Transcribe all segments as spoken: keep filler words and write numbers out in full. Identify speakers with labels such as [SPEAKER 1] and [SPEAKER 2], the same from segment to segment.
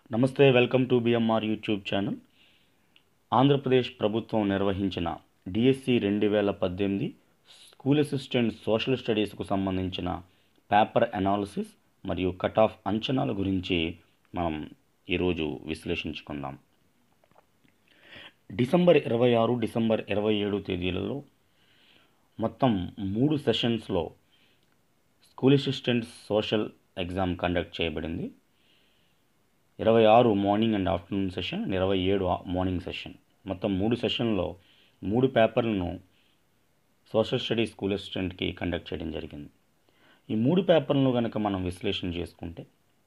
[SPEAKER 1] నమస్తే, welcome to BMR YouTube channel. Andhra Pradesh ప్రభుత్వం నిర్వహించిన డిఎస్సి రెండు వేల పద్దెనిమిది స్కూల్ అసిస్టెంట్ సోషల్ స్టడీస్కు సంబంధించిన పేపర్ అనాలిసిస్ మరియు కట్ ఆఫ్ అంచనాల గురించి మనం ఈరోజు విశ్లేషించుకుందాం. డిసెంబర్ ఇరవై ఆరు డిసెంబర్ ఇరవై ఏడు తేదీలలో మొత్తం మూడు సెషన్స్లో school assistant social exam conduct చేయబడింది. ఇరవై ఆరు మార్నింగ్ అండ్ ఆఫ్టర్నూన్ సెషన్, ఇరవై ఏడు మార్నింగ్ సెషన్, మొత్తం మూడు సెషన్లో మూడు పేపర్లను సోషల్ స్టడీస్ స్కూల్ అసిస్టెంట్కి కండక్ట్ చేయడం జరిగింది. ఈ మూడు పేపర్లను కనుక మనం విశ్లేషణ చేసుకుంటే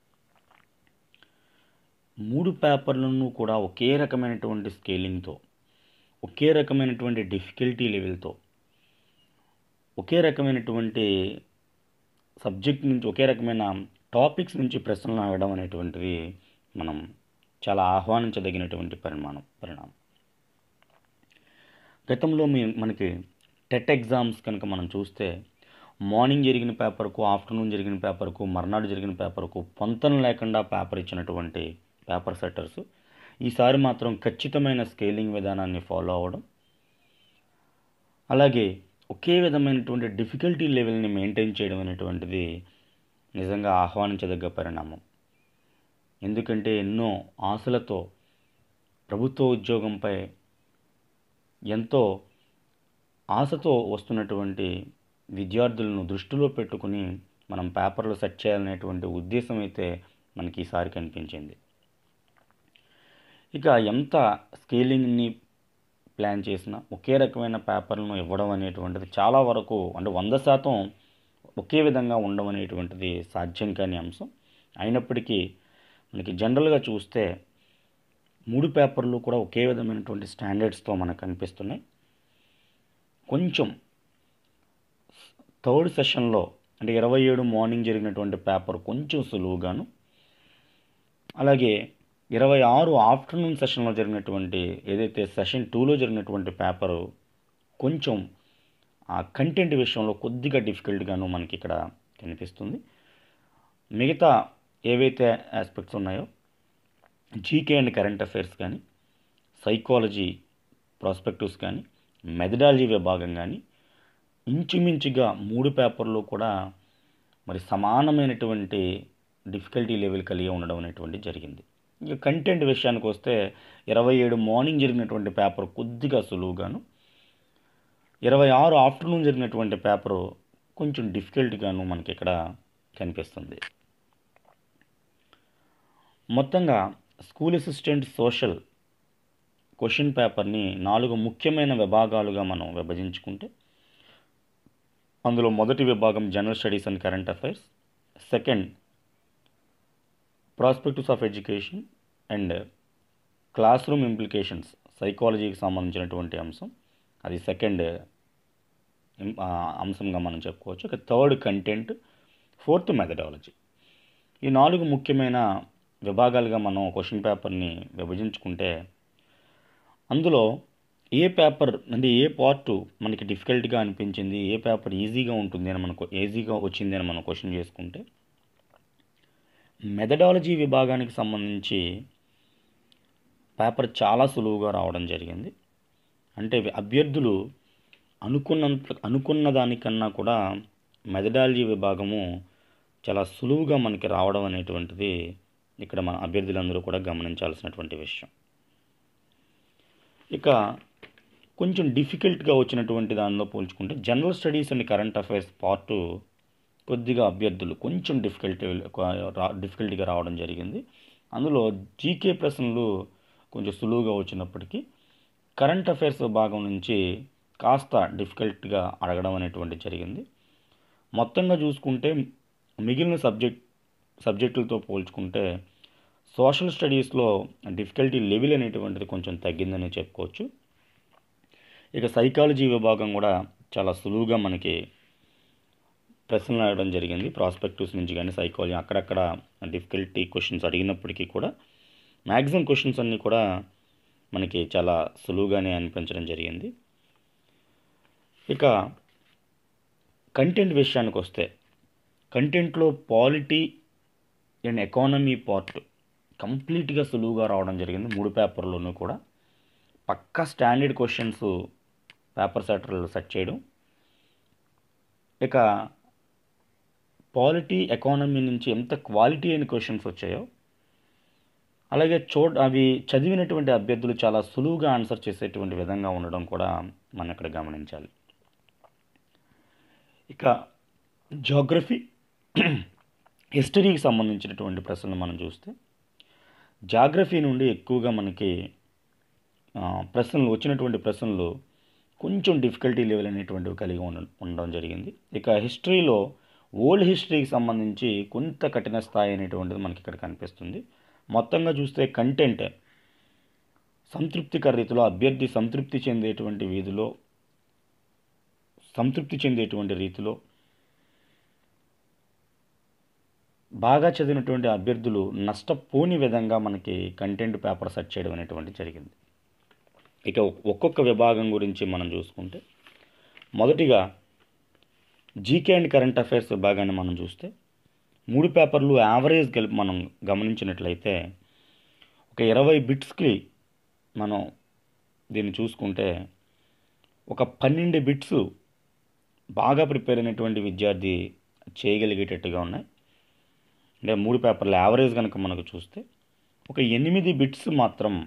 [SPEAKER 1] మూడు పేపర్లను కూడా ఒకే రకమైనటువంటి స్కేలింగ్తో, ఒకే రకమైనటువంటి డిఫికల్టీ లెవెల్తో, ఒకే రకమైనటువంటి సబ్జెక్ట్ నుంచి, ఒకే రకమైన టాపిక్స్ నుంచి ప్రశ్నలు అడగడం అనేటువంటిది మనం చాలా ఆహ్వానించదగినటువంటి పరిమాణం పరిణామం. గతంలో మీ మనకి టెట్ ఎగ్జామ్స్ కనుక మనం చూస్తే మార్నింగ్ జరిగిన పేపర్కు, ఆఫ్టర్నూన్ జరిగిన పేపర్కు, మర్నాడు జరిగిన పేపర్కు పొంతన లేకుండా పేపర్ ఇచ్చినటువంటి పేపర్ సెట్టర్స్ ఈసారి మాత్రం ఖచ్చితమైన స్కేలింగ్ విధానాన్ని ఫాలో అవ్వడం, అలాగే ఒకే విధమైనటువంటి డిఫికల్టీ లెవెల్ని మెయింటైన్ చేయడం అనేటువంటిది నిజంగా ఆహ్వానించదగ్గ పరిణామం. ఎందుకంటే ఎన్నో ఆశలతో ప్రభుత్వ ఉద్యోగంపై ఎంతో ఆశతో వస్తున్నటువంటి విద్యార్థులను దృష్టిలో పెట్టుకుని మనం పేపర్లు సెట్ చేయాలనేటువంటి ఉద్దేశం అయితే మనకి ఈసారి కనిపించింది. ఇక ఎంత స్కేలింగ్ని ప్లాన్ చేసినా ఒకే రకమైన పేపర్లను ఇవ్వడం అనేటువంటిది చాలా వరకు, అంటే వంద శాతం ఒకే విధంగా ఉండడం అనేటువంటిది సాధ్యం కాని అంశం. అయినప్పటికీ మనకి జనరల్గా చూస్తే మూడు పేపర్లు కూడా ఒకే విధమైనటువంటి స్టాండర్డ్స్తో మనకు కనిపిస్తున్నాయి. కొంచెం థర్డ్ సెషన్లో, అంటే ఇరవై ఏడు మార్నింగ్ జరిగినటువంటి పేపర్ కొంచెం సులువుగాను, అలాగే ఇరవై ఆరు ఆఫ్టర్నూన్ సెషన్లో జరిగినటువంటి, ఏదైతే సెషన్ టూలో జరిగినటువంటి పేపరు కొంచెం ఆ కంటెంట్ విషయంలో కొద్దిగా డిఫికల్ట్గాను మనకి ఇక్కడ కనిపిస్తుంది. మిగతా ఏవైతే ఆస్పెక్ట్స్ ఉన్నాయో జీకే అండ్ కరెంట్ అఫైర్స్ కానీ, సైకాలజీ ప్రాస్పెక్టివ్స్ కానీ, మెథడాలజీ విభాగం కానీ ఇంచుమించుగా మూడు పేపర్లు కూడా మరి సమానమైనటువంటి డిఫికల్టీ లెవెల్ కలిగి ఉండడం అనేటువంటి జరిగింది. ఇక కంటెంట్ విషయానికి వస్తే ఇరవై ఏడు మార్నింగ్ జరిగినటువంటి పేపర్ కొద్దిగా సులువుగాను, ఇరవై ఆరు ఆఫ్టర్నూన్ జరిగినటువంటి పేపరు కొంచెం డిఫికల్ట్గాను మనకి ఇక్కడ కనిపిస్తుంది. మొత్తంగా స్కూల్ అసిస్టెంట్ సోషల్ క్వశ్చన్ పేపర్ని నాలుగు ముఖ్యమైన విభాగాలుగా మనం విభజించుకుంటే, అందులో మొదటి విభాగం general studies and current affairs, second prospectives of education and classroom implications, సైకాలజీకి సంబంధించినటువంటి అంశం, అది సెకండ్ అంశంగా మనం చెప్పుకోవచ్చు. ఇక థర్డ్ కంటెంట్, ఫోర్త్ మెథడాలజీ. ఈ నాలుగు ముఖ్యమైన విభాగాలుగా మనం క్వశ్చన్ పేపర్ని విభజించుకుంటే అందులో ఏ పేపర్, అంటే ఏ పార్ట్ మనకి డిఫికల్ట్గా అనిపించింది, ఏ పేపర్ ఈజీగా ఉంటుంది అని మనకు ఈజీగా వచ్చింది అని మనం క్వశ్చన్ చేసుకుంటే, మెథడాలజీ విభాగానికి సంబంధించి పేపర్ చాలా సులువుగా రావడం జరిగింది. అంటే అభ్యర్థులు అనుకున్నంత అనుకున్న దానికన్నా కూడా మెథడాలజీ విభాగము చాలా సులువుగా మనకి రావడం అనేటువంటిది ఇక్కడ మన అభ్యర్థులందరూ కూడా గమనించాల్సినటువంటి విషయం. ఇక కొంచెం డిఫికల్ట్గా వచ్చినటువంటి దానిలో పోల్చుకుంటే general studies and current affairs part కొద్దిగా అభ్యర్థులు కొంచెం డిఫికల్టీ డిఫికల్టీగా రావడం జరిగింది. అందులో జీకే ప్రశ్నలు కొంచెం సులువుగా వచ్చినప్పటికీ కరెంట్ అఫైర్స్ భాగం నుంచి కాస్త డిఫికల్ట్గా అడగడం అనేటువంటి జరిగింది. మొత్తంగా చూసుకుంటే మిగిలిన సబ్జెక్ట్ సబ్జెక్టులతో పోల్చుకుంటే సోషల్ స్టడీస్లో డిఫికల్టీ లెవెల్ అనేటువంటిది కొంచెం తగ్గిందని చెప్పుకోవచ్చు. ఇక సైకాలజీ విభాగం కూడా చాలా సులువుగా మనకి ప్రశ్నలు అడగడం జరిగింది. ప్రాస్పెక్టివ్స్ నుంచి కానీ సైకాలజీ అక్కడక్కడ డిఫికల్టీ క్వశ్చన్స్ అడిగినప్పటికీ కూడా మ్యాక్సిమం క్వశ్చన్స్ అన్నీ కూడా మనకి చాలా సులువుగానే అనిపించడం జరిగింది. ఇక కంటెంట్ విషయానికి వస్తే కంటెంట్లో పాలిటీ అండ్ ఎకానమీ పార్ట్ కంప్లీట్గా సులువుగా రావడం జరిగింది. మూడు పేపర్లోనూ కూడా పక్కా స్టాండర్డ్ క్వశ్చన్స్ పేపర్ సెటర్లు సెట్ చేయడం. ఇక పాలిటీ ఎకానమీ నుంచి ఎంత క్వాలిటీ అయిన క్వశ్చన్స్ వచ్చాయో, అలాగే చూ అవి చదివినటువంటి అభ్యర్థులు చాలా సులువుగా ఆన్సర్ చేసేటువంటి విధంగా ఉండడం కూడా మనం ఇక్కడ గమనించాలి. ఇక జాగ్రఫీ, హిస్టరీకి సంబంధించినటువంటి ప్రశ్నలు మనం చూస్తే, జాగ్రఫీ నుండి ఎక్కువగా మనకి ప్రశ్నలు వచ్చినటువంటి ప్రశ్నలు కొంచెం డిఫికల్టీ లెవెల్ అనేటువంటివి కలిగి ఉండ ఉండడం జరిగింది. ఇక హిస్టరీలో ఓల్డ్ హిస్టరీకి సంబంధించి కొంత కఠిన స్థాయి అనేటువంటిది మనకి ఇక్కడ కనిపిస్తుంది. మొత్తంగా చూస్తే కంటెంట్ సంతృప్తికర రీతిలో అభ్యర్థి సంతృప్తి చెందేటువంటి వీధిలో సంతృప్తి చెందేటువంటి రీతిలో బాగా చదివినటువంటి అభ్యర్థులు నష్టపోని విధంగా మనకి కంటెంట్ పేపర్ సెట్ చేయడం అనేటువంటి జరిగింది. ఇక ఒక్కొక్క విభాగం గురించి మనం చూసుకుంటే, మొదటిగా జీకే అండ్ కరెంట్ అఫైర్స్ విభాగాన్ని మనం చూస్తే, మూడు పేపర్లు యావరేజ్ కలిపి మనం గమనించినట్లయితే ఒక ఇరవై బిట్స్కి మనం దీన్ని చూసుకుంటే ఒక పన్నెండు బిట్స్ బాగా ప్రిపేర్ అయినటువంటి విద్యార్థి చేయగలిగేటట్టుగా ఉన్నాయి. అంటే మూడు పేపర్ల యావరేజ్ కనుక మనకు చూస్తే ఒక ఎనిమిది బిట్స్ మాత్రం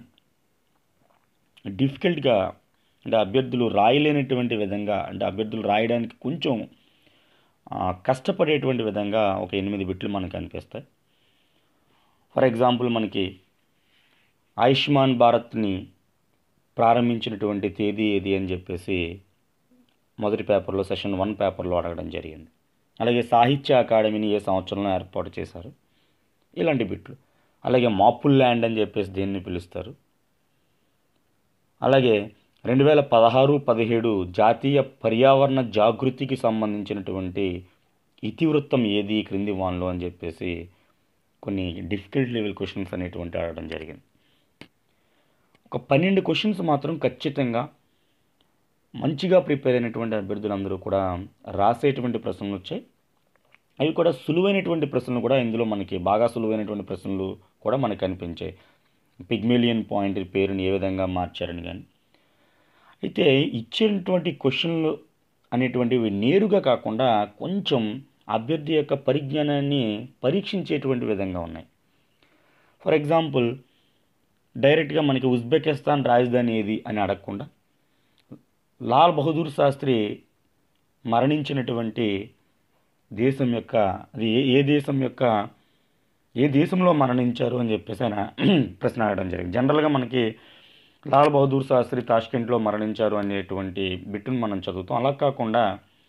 [SPEAKER 1] డిఫికల్ట్గా, అంటే అభ్యర్థులు రాయలేనటువంటి విధంగా, అంటే అభ్యర్థులు రాయడానికి కొంచెం కష్టపడేటువంటి విధంగా ఒక ఎనిమిది బిట్లు మనకు కనిపిస్తాయి. ఫర్ ఎగ్జాంపుల్ మనకి ఆయుష్మాన్ భారత్ని ప్రారంభించినటువంటి తేదీ ఏది అని చెప్పేసి మొదటి పేపర్లో సెషన్ వన్ పేపర్లో అడగడం జరిగింది. అలాగే సాహిత్య అకాడమీని ఏ సంవత్సరంలో ఏర్పాటు చేశారు, ఇలాంటి బిట్లు. అలాగే మాపుల్ ల్యాండ్ అని చెప్పేసి దేన్ని పిలుస్తారు. అలాగే రెండు వేల పదహారు పదిహేడు జాతీయ పర్యావరణ జాగృతికి సంబంధించినటువంటి ఇతివృత్తం ఏది క్రింది వాన్లో అని చెప్పేసి కొన్ని డిఫికల్ట్ లెవెల్ క్వశ్చన్స్ అనేటువంటి అడగడం జరిగింది. ఒక పన్నెండు క్వశ్చన్స్ మాత్రం ఖచ్చితంగా మంచిగా ప్రిపేర్ అయినటువంటి అభ్యర్థులందరూ కూడా రాసేటువంటి ప్రశ్నలు వచ్చాయి. అవి కూడా సులువైనటువంటి ప్రశ్నలు కూడా ఇందులో మనకి బాగా సులువైనటువంటి ప్రశ్నలు కూడా మనకు కనిపించాయి. పిగ్మేలియన్ పాయింట్ పేరుని ఏ విధంగా మార్చారని కానీ. అయితే ఇచ్చినటువంటి క్వశ్చన్లు అనేటువంటివి నేరుగా కాకుండా కొంచెం అభ్యర్థి యొక్క పరిజ్ఞానాన్ని పరీక్షించేటువంటి విధంగా ఉన్నాయి. ఫర్ ఎగ్జాంపుల్ డైరెక్ట్గా మనకి ఉజ్బెకిస్తాన్ రాజధాని ఏది అని అడగకుండా, లాల్ బహదూర్ శాస్త్రి మరణించినటువంటి దేశం యొక్క అది ఏ ఏ దేశం యొక్క ఏ దేశంలో మరణించారు అని చెప్పేసి ఆయన ప్రశ్న అడగడం జరిగింది. జనరల్గా మనకి లాల్ బహదూర్ శాస్త్రి తాష్కెంట్లో మరణించారు అనేటువంటి బిట్టును మనం చదువుతాం. అలా కాకుండా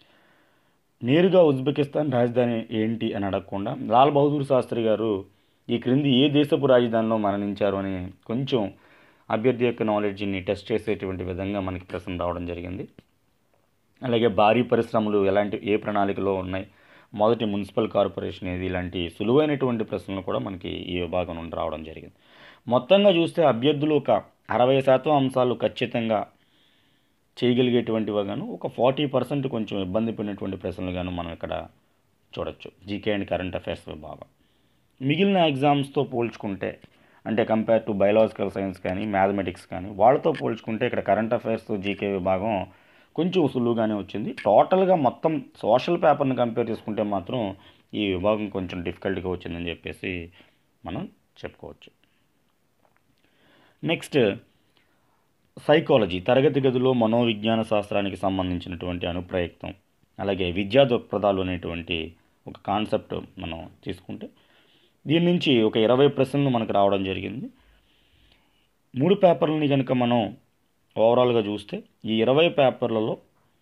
[SPEAKER 1] నేరుగా ఉజ్బెకిస్తాన్ రాజధాని ఏంటి అని అడగకుండా లాల్ బహదూర్ శాస్త్రి గారు ఈ క్రింది ఏ దేశపు రాజధానిలో మరణించారు అని కొంచెం అభ్యర్థి యొక్క నాలెడ్జ్ని టెస్ట్ చేసేటువంటి విధంగా మనకి ప్రశ్న రావడం జరిగింది. అలాగే భారీ పరిశ్రమలు ఎలాంటి ఏ ప్రణాళికలో ఉన్నాయి, మొదటి మున్సిపల్ కార్పొరేషన్ ఏది, ఇలాంటి సులువైనటువంటి ప్రశ్నలు కూడా మనకి ఈ విభాగం నుండి రావడం జరిగింది. మొత్తంగా చూస్తే అభ్యర్థులు ఒక అరవై శాతం అంశాలు ఖచ్చితంగా చేయగలిగేటువంటివిగాను, ఒక ఫార్టీ పర్సెంట్ కొంచెం ఇబ్బంది పడినటువంటి ప్రశ్నలుగాను మనం ఇక్కడ చూడొచ్చు జీకే అండ్ కరెంట్ అఫైర్స్ విభాగం. మిగిలిన ఎగ్జామ్స్తో పోల్చుకుంటే, అంటే కంపేర్ టు బయాలజికల్ సైన్స్ కానీ మ్యాథమెటిక్స్ కానీ వాళ్ళతో పోల్చుకుంటే ఇక్కడ కరెంట్ అఫైర్స్ జీకే విభాగం కొంచెం సులువుగానే వచ్చింది. టోటల్గా మొత్తం సోషల్ పేపర్ని కంపేర్ చేసుకుంటే మాత్రం ఈ విభాగం కొంచెం డిఫికల్ట్గా వచ్చిందని చెప్పేసి మనం చెప్పుకోవచ్చు. నెక్స్ట్ సైకాలజీ, తరగతి గదిలో మనోవిజ్ఞాన శాస్త్రానికి సంబంధించినటువంటి అనుప్రయుక్తం, అలాగే విద్యా దృక్పథాలు అనేటువంటి ఒక కాన్సెప్ట్ మనం తీసుకుంటే దీని నుంచి ఒక ఇరవై ప్రశ్నలు మనకు రావడం జరిగింది. మూడు పేపర్లని కనుక మనం ఓవరాల్గా చూస్తే ఈ ఇరవై పేపర్లలో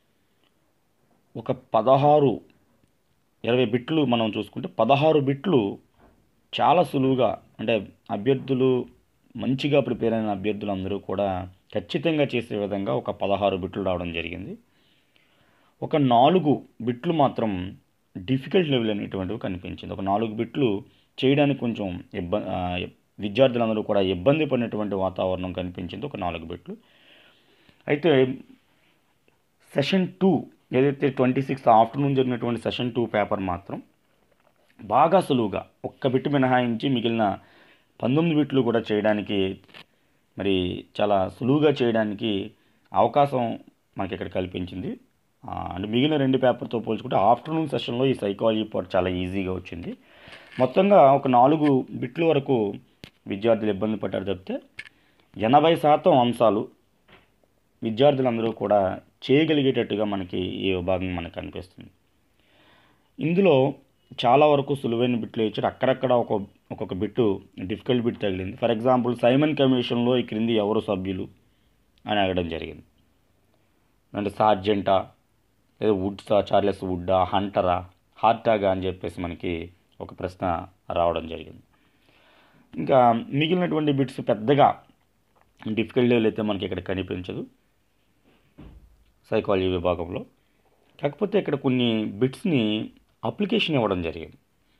[SPEAKER 1] ఒక పదహారు ఇరవై బిట్లు మనం చూసుకుంటే పదహారు బిట్లు చాలా సులువుగా, అంటే అభ్యర్థులు మంచిగా ప్రిపేర్ అయిన అభ్యర్థులు అందరూ కూడా ఖచ్చితంగా చేసే విధంగా ఒక పదహారు బిట్లు రావడం జరిగింది. ఒక నాలుగు బిట్లు మాత్రం డిఫికల్ట్ లెవెల్ అనేటువంటివి కనిపించింది. ఒక నాలుగు బిట్లు చేయడానికి కొంచెం ఇబ్బంది, విద్యార్థులందరూ కూడా ఇబ్బంది పడినటువంటి వాతావరణం కనిపించింది ఒక నాలుగు బిట్లు. అయితే సెషన్ టూ ఏదైతే ట్వంటీ సిక్స్త్ ఆఫ్టర్నూన్ జరిగినటువంటి సెషన్ టూ పేపర్ మాత్రం బాగా సులువుగా ఒక్క బిట్ మినహాయించి మిగిలిన పంతొమ్మిది బిట్లు కూడా చేయడానికి మరి చాలా సులువుగా చేయడానికి అవకాశం మనకి ఇక్కడ కల్పించింది. అంటే మిగిలిన రెండు పేపర్తో పోల్చుకుంటే ఆఫ్టర్నూన్ సెషన్లో ఈ సైకాలజీ పార్ట్ చాలా ఈజీగా వచ్చింది. మొత్తంగా ఒక నాలుగు బిట్ల వరకు విద్యార్థులు ఇబ్బంది పడ్డారు తప్పితే ఎనభై శాతం అంశాలు విద్యార్థులందరూ కూడా చేయగలిగేటట్టుగా మనకి ఈ విభాగం మనకు కనిపిస్తుంది. ఇందులో చాలా వరకు సులువైన బిట్లు ఇచ్చారు. అక్కడక్కడ ఒక ఒక్కొక్క బిట్టు డిఫికల్ట్ బిట్ తగిలింది. ఫర్ ఎగ్జాంపుల్ సైమన్ కమిషన్లో ఈ క్రింది ఎవరు సభ్యులు అని అడగడం జరిగింది. అంటే సార్జెంటా, లేదా వుడ్సా, చార్లెస్ వుడ్డా, హంటరా, హార్టాగా అని చెప్పేసి మనకి ఒక ప్రశ్న రావడం జరిగింది. ఇంకా మిగిలినటువంటి బిట్స్ పెద్దగా డిఫికల్ట్ లెవెల్ అయితే మనకి ఇక్కడ కనిపించదు సైకాలజీ విభాగంలో. కాకపోతే ఇక్కడ కొన్ని బిట్స్ని అప్లికేషన్ ఇవ్వడం జరిగింది.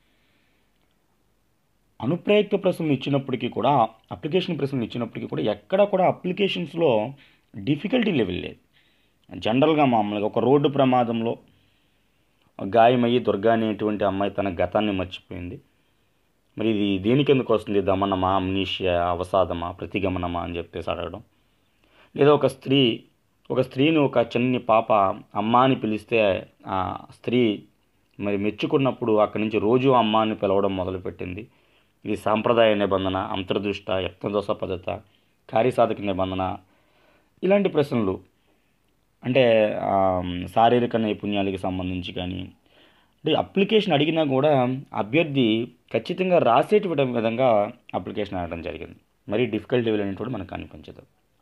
[SPEAKER 1] అనుప్రయుక్త ప్రశ్నలు ఇచ్చినప్పటికీ కూడా, అప్లికేషన్ ప్రశ్నలు ఇచ్చినప్పటికీ కూడా ఎక్కడ కూడా అప్లికేషన్స్లో డిఫికల్టీ లెవెల్ లేదు. జనరల్గా మామూలుగా ఒక రోడ్డు ప్రమాదంలో గాయమయ్యి దుర్గా అనేటువంటి అమ్మాయి తన గతాన్ని మర్చిపోయింది. మరి ఇది దేనికి ఎందుకు వస్తుంది? దమనమా, అమ్నీషియా, అవసాదమా, ప్రతిగమనమా అని చెప్పేసి అడగడం. లేదా ఒక స్త్రీ ఒక స్త్రీని ఒక చిన్ని పాప అమ్మ అని పిలిస్తే ఆ స్త్రీ మరి మెచ్చుకున్నప్పుడు అక్కడి నుంచి రోజు అమ్మ అని పిలవడం మొదలుపెట్టింది. ఇది సాంప్రదాయ నిబంధన, అంతర్దృష్ట, యత్నదోష పద్ధత, కార్యసాధక నిబంధన, ఇలాంటి ప్రశ్నలు అంటే శారీరక నైపుణ్యాలకు సంబంధించి కానీ అంటే అప్లికేషన్ అడిగినా కూడా అభ్యర్థి ఖచ్చితంగా రాసేటి విధంగా అప్లికేషన్ అడగడం జరిగింది. మరి డిఫికల్ట్ లెవెల్ అనేటువంటి మనకు అనిపించదు.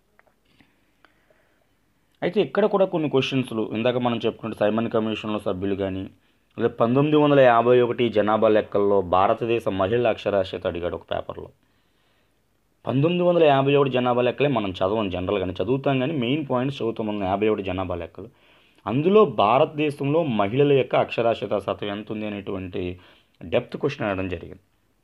[SPEAKER 1] అయితే ఇక్కడ కూడా కొన్ని క్వశ్చన్స్లు ఇందాక మనం చెప్పుకుంటే సైమన్ కమిషన్లో సభ్యులు కానీ లేదా పంతొమ్మిది వందల యాభై ఒకటి జనాభా లెక్కల్లో భారతదేశ మహిళల అక్షరాస్యత అడిగాడు ఒక పేపర్లో. పంతొమ్మిది వందల యాభై ఒకటి జనాభా లెక్కలే మనం చదవం జనరల్గానే చదువుతాం కానీ మెయిన్ పాయింట్స్ చదువుతాం మనం యాభై ఒకటి జనాభా లెక్కలు. అందులో భారతదేశంలో మహిళల యొక్క అక్షరాస్యత శాతం ఎంత ఉంది అనేటువంటి డెప్త్ క్వశ్చన్ అడగడం జరిగింది.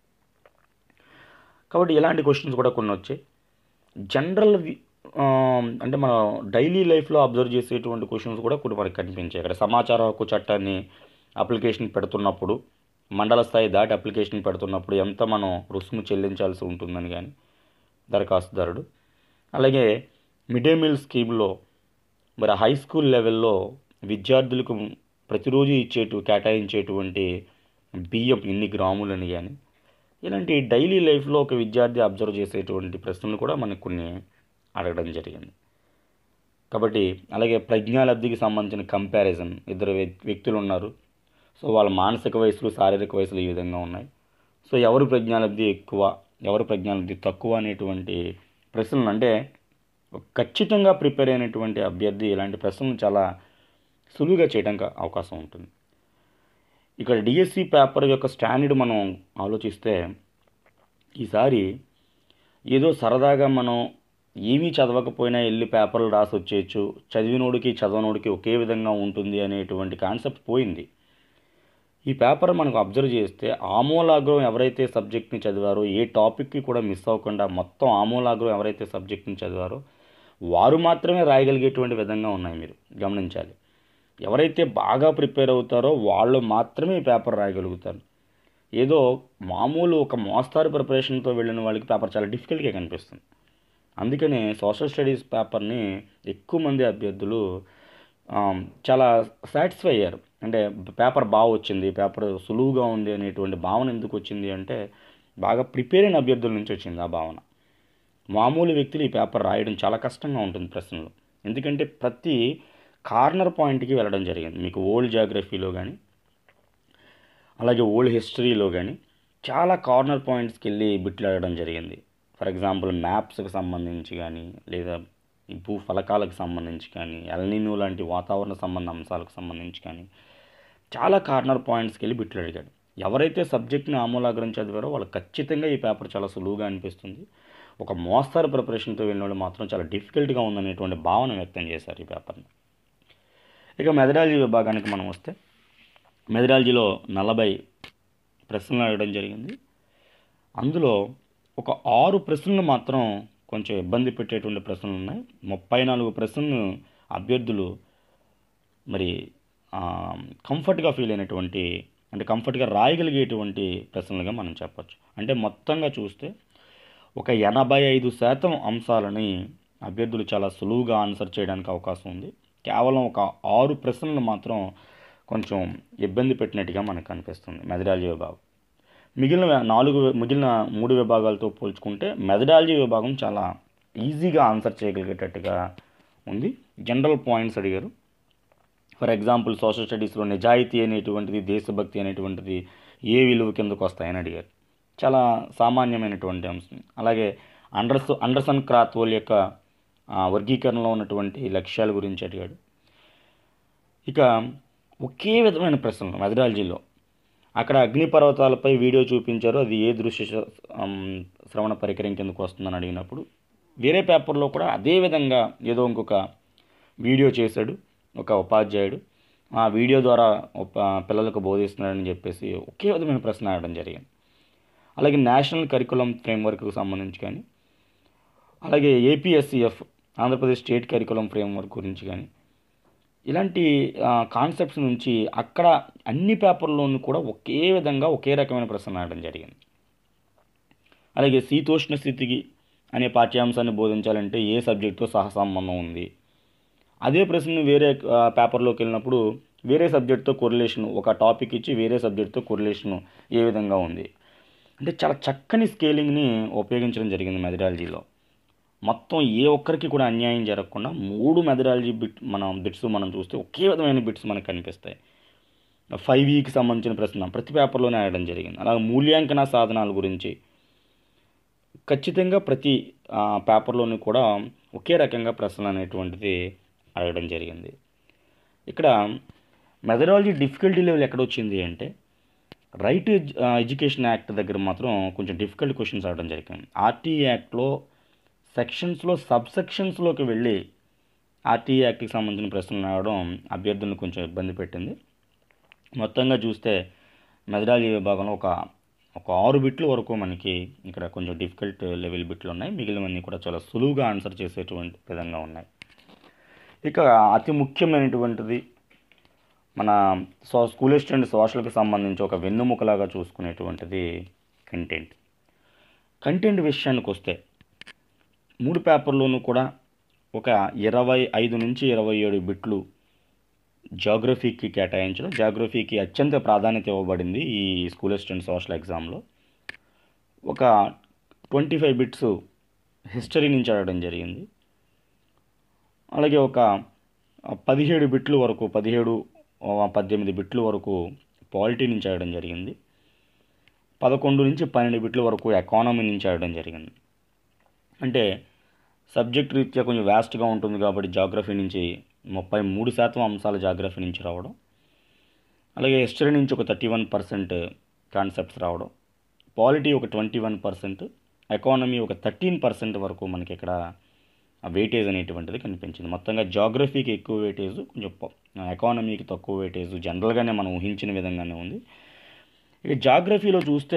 [SPEAKER 1] కాబట్టి ఇలాంటి క్వశ్చన్స్ కూడా కొన్ని వచ్చాయి. జనరల్ అంటే మన డైలీ లైఫ్లో అబ్జర్వ్ చేసేటువంటి క్వశ్చన్స్ కూడా కొన్ని మనకు కనిపించాయి. ఇక్కడ సమాచార హక్కు చట్టాన్ని అప్లికేషన్ పెడుతున్నప్పుడు మండల స్థాయి దాటి అప్లికేషన్ పెడుతున్నప్పుడు ఎంత మనం రుసుము చెల్లించాల్సి ఉంటుందని కానీ దరఖాస్తుదారుడు, అలాగే మిడ్ డే మీల్ స్కీమ్లో మరి హై స్కూల్ లెవెల్లో విద్యార్థులకు ప్రతిరోజు ఇచ్చేటు కేటాయించేటువంటి బియ్యం ఎన్ని గ్రాములని కానీ ఇలాంటి డైలీ లైఫ్లో ఒక విద్యార్థి అబ్జర్వ్ చేసేటువంటి ప్రశ్నలు కూడా మనకు కొన్ని అడగడం జరిగింది. కాబట్టి అలాగే ప్రజ్ఞాలబ్ధికి సంబంధించిన కంపారిజన్, ఇద్దరు వ్యక్తులు ఉన్నారు, సో వాళ్ళ మానసిక వయసులు శారీరక వయసులు ఈ విధంగా ఉన్నాయి, సో ఎవరు ప్రజ్ఞాలబ్ధి ఎక్కువ ఎవరు ప్రజ్ఞాలబ్ధి తక్కువ అనేటువంటి ప్రశ్నలు అంటే ఖచ్చితంగా ప్రిపేర్ అయినటువంటి అభ్యర్థి ఇలాంటి ప్రశ్నలు చాలా సులువుగా చేయడానికి అవకాశం ఉంటుంది. ఇక్కడ డిఎస్సి పేపర్ యొక్క స్టాండర్డ్ మనం ఆలోచిస్తే ఈసారి ఏదో సరదాగా మనం ఏమీ చదవకపోయినా వెళ్ళి పేపర్లు రాసి వచ్చేయచ్చు, చదివినోడికి చదవనోడికి ఒకే విధంగా ఉంటుంది అనేటువంటి కాన్సెప్ట్ పోయింది. ఈ పేపర్ మనకు అబ్జర్వ్ చేస్తే ఆమూలాగ్రం ఎవరైతే సబ్జెక్ట్ని చదివారో, ఏ టాపిక్కి కూడా మిస్ అవ్వకుండా మొత్తం ఆమూలాగ్రం ఎవరైతే సబ్జెక్ట్ని చదివారో వారు మాత్రమే రాయగలిగేటువంటి విధంగా ఉన్నాయి. మీరు గమనించాలి. ఎవరైతే బాగా ప్రిపేర్ అవుతారో వాళ్ళు మాత్రమే ఈ పేపర్ రాయగలుగుతారు. ఏదో మామూలు ఒక మోస్తారు ప్రిపరేషన్తో వెళ్ళిన వాళ్ళకి పేపర్ చాలా డిఫికల్ట్గా కనిపిస్తుంది. అందుకనే సోషల్ స్టడీస్ పేపర్ని ఎక్కువ మంది అభ్యర్థులు చాలా సాటిస్ఫై అయ్యారు. అంటే పేపర్ బాగా వచ్చింది, పేపర్ సులువుగా ఉంది అనేటువంటి భావన ఎందుకు వచ్చింది అంటే బాగా ప్రిపేర్ అయిన అభ్యర్థుల నుంచి వచ్చింది ఆ భావన. మామూలు వ్యక్తులు ఈ పేపర్ రాయడం చాలా కష్టంగా ఉంటుంది ప్రశ్నలు. ఎందుకంటే ప్రతి కార్నర్ పాయింట్కి వెళ్ళడం జరిగింది. మీకు ఓల్డ్ జాగ్రఫీలో కానీ అలాగే ఓల్డ్ హిస్టరీలో కానీ చాలా కార్నర్ పాయింట్స్కి వెళ్ళి బిట్లు అడగడం జరిగింది. ఫర్ ఎగ్జాంపుల్ మ్యాప్స్కి సంబంధించి కానీ లేదా భూ ఫలకాలకు సంబంధించి కానీ ఎల్నినో లాంటి వాతావరణ సంబంధ అంశాలకు సంబంధించి కానీ చాలా కార్నర్ పాయింట్స్కి వెళ్ళి బిట్లు అడిగాడు. ఎవరైతే సబ్జెక్ట్ని ఆమూలాగ్రం చదివారో వాళ్ళకి ఖచ్చితంగా ఈ పేపర్ చాలా సులువుగా అనిపిస్తుంది. ఒక మోస్తారు ప్రిపరేషన్తో వెళ్ళిన వాళ్ళు మాత్రం చాలా డిఫికల్ట్గా ఉందనేటువంటి భావన వ్యక్తం చేశారు ఈ పేపర్ని. ఇక మెథడాలజీ విభాగానికి మనం వస్తే మెథడాలజీలో నలభై ప్రశ్నలు అడగడం జరిగింది. అందులో ఒక ఆరు ప్రశ్నలు మాత్రం కొంచెం ఇబ్బంది పెట్టేటువంటి ప్రశ్నలు ఉన్నాయి. ముప్పై నాలుగు ప్రశ్నలు అభ్యర్థులు మరి కంఫర్ట్గా ఫీల్ అయినటువంటి అంటే కంఫర్ట్గా రాయగలిగేటువంటి ప్రశ్నలుగా మనం చెప్పచ్చు. అంటే మొత్తంగా చూస్తే ఒక ఎనభై ఐదు శాతం అంశాలని అభ్యర్థులు చాలా సులువుగా ఆన్సర్ చేయడానికి అవకాశం ఉంది. కేవలం ఒక ఆరు ప్రశ్నలు మాత్రం కొంచెం ఇబ్బంది పెట్టినట్టుగా మనకు అనిపిస్తుంది మెథడాలజీ విభాగం. మిగిలిన నాలుగు మిగిలిన మూడు విభాగాలతో పోల్చుకుంటే మెథడాలజీ విభాగం చాలా ఈజీగా ఆన్సర్ చేయగలిగేటట్టుగా ఉంది. జనరల్ పాయింట్స్ అడిగారు. ఫర్ ఎగ్జాంపుల్ సోషల్ స్టడీస్లో నిజాయితీ అనేటువంటిది, దేశభక్తి అనేటువంటిది ఏ విలువ కిందకు వస్తాయని అడిగారు. చాలా సామాన్యమైనటువంటి అంశం. అలాగే అండర్స్ అండర్సన్ క్రాత్వోల్ యొక్క వర్గీకరణలో ఉన్నటువంటి లక్ష్యాల గురించి అడిగాడు. ఇక ఒకే విధమైన ప్రశ్నలు మెథడాలజీలో అక్కడ అగ్నిపర్వతాలపై వీడియో చూపించారు, అది ఏ దృశ్య శ్రవణ పరికరం కిందకు వస్తుందని అడిగినప్పుడు వేరే పేపర్లో కూడా అదే విధంగా ఏదో ఇంకొక వీడియో చేశాడు ఒక ఉపాధ్యాయుడు, ఆ వీడియో ద్వారా పిల్లలకు బోధిస్తున్నాడని చెప్పేసి ఒకే విధమైన ప్రశ్న అడగడం జరిగింది. అలాగే నేషనల్ కరికులం ఫ్రేమ్వర్క్కి సంబంధించి కానీ, అలాగే APSCF Andhra Pradesh state curriculum framework గురించి కానీ, ఇలాంటి కాన్సెప్ట్స్ నుంచి అక్కడ అన్ని పేపర్లోనూ కూడా ఒకే విధంగా ఒకే రకమైన ప్రశ్న అడగడం జరిగింది. అలాగే శీతోష్ణ స్థితికి అనే పాఠ్యాంశాన్ని బోధించాలంటే ఏ సబ్జెక్టుతో సహసంబంధం ఉంది, అదే ప్రశ్న వేరే పేపర్లోకి వెళ్ళినప్పుడు వేరే సబ్జెక్టుతో కొరిలేషన్, ఒక టాపిక్ ఇచ్చి వేరే సబ్జెక్టుతో కొరిలేషన్ ఏ విధంగా ఉంది అంటే చాలా చక్కని స్కేలింగ్ని ఉపయోగించడం జరిగింది మెథడాలజీలో. మొత్తం ఏ ఒక్కరికి కూడా అన్యాయం జరగకుండా మూడు మెథడాలజీ బిట్ మనం బిట్స్ మనం చూస్తే ఒకే విధమైన బిట్స్ మనకు కనిపిస్తాయి. ఫైవ్ ఈకి సంబంధించిన ప్రశ్న ప్రతి పేపర్లోనే అడగడం జరిగింది. అలాగే మూల్యాంకన సాధనాల గురించి ఖచ్చితంగా ప్రతి పేపర్లోనూ కూడా ఒకే రకంగా ప్రశ్నలు అనేటువంటిది అడగడం జరిగింది. ఇక్కడ మెథడాలజీ డిఫికల్టీ లెవెల్ ఎక్కడ వచ్చింది అంటే రైట్ ఎడ్యుకేషన్ యాక్ట్ దగ్గర మాత్రం కొంచెం డిఫికల్ట్ క్వశ్చన్స్ అడగడం జరిగింది. ఆర్టీఏ యాక్ట్లో సెక్షన్స్లో సబ్ సెక్షన్స్లోకి వెళ్ళి ఆర్టీఏ యాక్ట్కి సంబంధించిన ప్రశ్నలు అడగడం అభ్యర్థులను కొంచెం ఇబ్బంది పెట్టింది. మొత్తంగా చూస్తే మెథడాలజీ విభాగంలో ఒక ఒక ఆరు బిట్లు వరకు మనకి ఇక్కడ కొంచెం డిఫికల్ట్ లెవెల్ బిట్లు ఉన్నాయి. మిగిలినవన్నీ కూడా చాలా సులువుగా ఆన్సర్ చేసేటువంటి విధంగా ఉన్నాయి. ఇక అతి ముఖ్యమైనటువంటిది మన సో స్కూల్ స్టూడెంట్ సోషల్కి సంబంధించి ఒక వెన్నుముకలాగా చూసుకునేటువంటిది కంటెంట్. కంటెంట్ విషయానికి వస్తే మూడు పేపర్లోనూ కూడా ఒక ఇరవై ఐదు నుంచి ఇరవై ఏడు బిట్లు జాగ్రఫీకి కేటాయించడం. జాగ్రఫీకి అత్యంత ప్రాధాన్యత ఇవ్వబడింది ఈ స్కూల్ స్టూడెంట్ సోషల్ ఎగ్జామ్లో. ఒక ట్వంటీ ఫైవ్ బిట్స్ హిస్టరీ నుంచి అడగడం జరిగింది. అలాగే ఒక పదిహేడు బిట్లు వరకు పదిహేడు పద్దెనిమిది బిట్లు వరకు పాలిటీ నుంచి అడగడం జరిగింది. పదకొండు నుంచి పన్నెండు బిట్ల వరకు ఎకానమీ నుంచి అడగడం జరిగింది. అంటే సబ్జెక్ట్ రీత్యా కొంచెం వ్యాస్ట్గా ఉంటుంది కాబట్టి జాగ్రఫీ నుంచి ముప్పై మూడు శాతం అంశాలు జాగ్రఫీ నుంచి రావడం, అలాగే హిస్టరీ నుంచి ఒక థర్టీ వన్ పర్సెంట్ కాన్సెప్ట్స్ రావడం, పాలిటీ ఒక ట్వంటీ వన్ పర్సెంట్, ఎకానమీ ఒక థర్టీన్ పర్సెంట్ వరకు మనకి ఇక్కడ వెయిటేజ్ అనేటువంటిది కనిపించింది. మొత్తంగా జాగ్రఫీకి ఎక్కువ వెయిటేజ్, కొంచెం ఎకానమీకి తక్కువ వెయిటేజ్ జనరల్గానే మనం ఊహించిన విధంగానే ఉంది. ఇక జాగ్రఫీలో చూస్తే